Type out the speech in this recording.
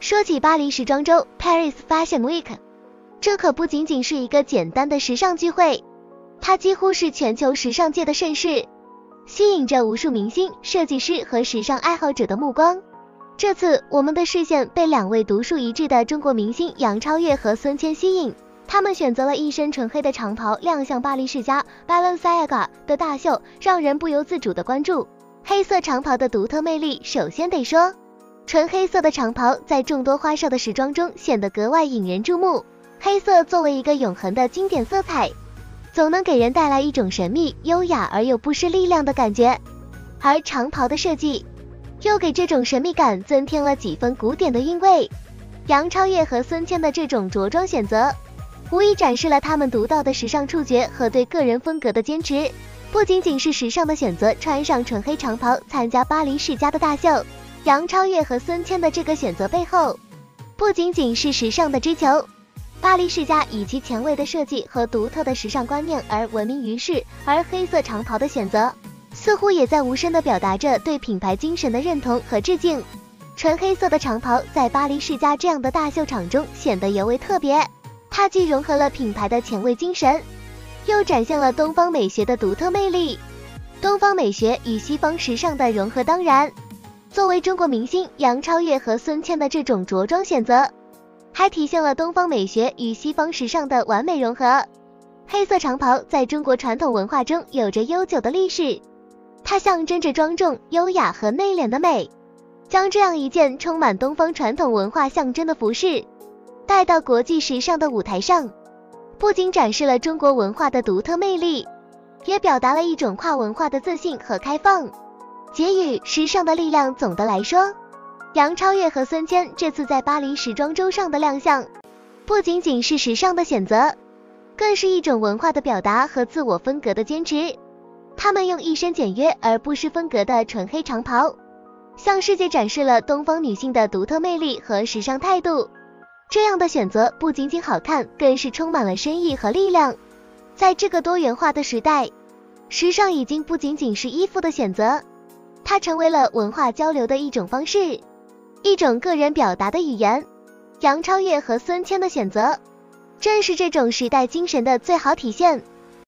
说起巴黎时装周 Paris Fashion Week， 这可不仅仅是一个简单的时尚聚会，它几乎是全球时尚界的盛事，吸引着无数明星、设计师和时尚爱好者的目光。这次我们的视线被两位独树一帜的中国明星杨超越和孙千吸引，他们选择了一身纯黑的长袍亮相巴黎世家 Balenciaga 的大秀，让人不由自主的关注。黑色长袍的独特魅力，首先得说，纯黑色的长袍在众多花哨的时装中显得格外引人注目。黑色作为一个永恒的经典色彩，总能给人带来一种神秘、优雅而又不失力量的感觉，而长袍的设计又给这种神秘感增添了几分古典的韵味。杨超越和孙千的这种着装选择，无疑展示了他们独到的时尚触觉和对个人风格的坚持。不仅仅是时尚的选择，穿上纯黑长袍参加巴黎世家的大秀，杨超越和孙千的这个选择背后，不仅仅是时尚的追求。巴黎世家以其前卫的设计和独特的时尚观念而闻名于世，而黑色长袍的选择，似乎也在无声地表达着对品牌精神的认同和致敬。纯黑色的长袍在巴黎世家这样的大秀场中显得尤为特别，它既融合了品牌的前卫精神，又展现了东方美学的独特魅力。东方美学与西方时尚的融合，当然，作为中国明星杨超越和孙千的这种着装选择，还体现了东方美学与西方时尚的完美融合。黑色长袍在中国传统文化中有着悠久的历史，它象征着庄重、优雅和内敛的美，将这样一件充满东方传统文化象征的服饰带到国际时尚的舞台上，不仅展示了中国文化的独特魅力，也表达了一种跨文化的自信和开放。结语：时尚的力量。总的来说，杨超越和孙千这次在巴黎时装周上的亮相，不仅仅是时尚的选择，更是一种文化的表达和自我风格的坚持。他们用一身简约而不失风格的纯黑长袍，向世界展示了东方女性的独特魅力和时尚态度。这样的选择不仅仅好看，更是充满了深意和力量。在这个多元化的时代，时尚已经不仅仅是衣服的选择，它成为了文化交流的一种方式，一种个人表达的语言。杨超越和孙千的选择，正是这种时代精神的最好体现。